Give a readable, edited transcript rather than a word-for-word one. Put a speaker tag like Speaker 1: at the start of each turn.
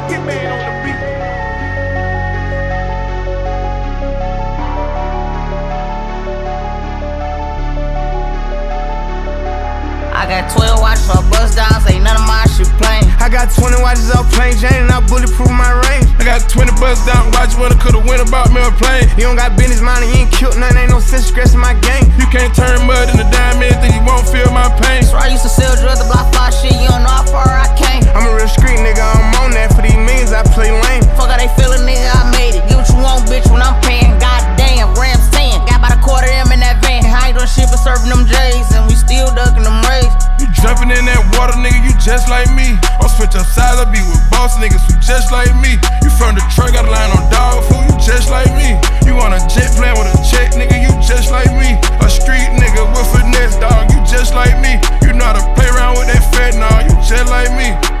Speaker 1: HitMan on the beat.
Speaker 2: I got 12 watches for bust downs, ain't none of my shit plain.
Speaker 3: I got 20 watches off plain Jane and I bulletproof my range.
Speaker 4: I got 20 bust down watches when I coulda went about me a plane.
Speaker 3: You don't got business mind and you ain't killed nothing, ain't no sense stressing my game.
Speaker 4: You can't turn mud into diamond, then you won't feel my pain.
Speaker 2: So I used to sell drugs to block fly shit, you don't know how far I came.
Speaker 3: I'm a real street nigga, I'm on that. For these millions I play lame.
Speaker 2: Fuck how they feelin', nigga, I made it. Get what you want, bitch, when I'm paying. Goddamn, grams 10. Got about a quarter of them in that van. I ain't doing shit but serving them J's, and we still ducking them rays.
Speaker 4: You jumping in that water, nigga, you just like me. I'll switch up sides, I be with boss niggas who just like me. You from Detroit, got a line on dog food, you just like me. You on a jet plane with a check, nigga, you just like me. A street nigga with finesse, dog, you just like me. You know how to play around with that fat, nah, you just like me.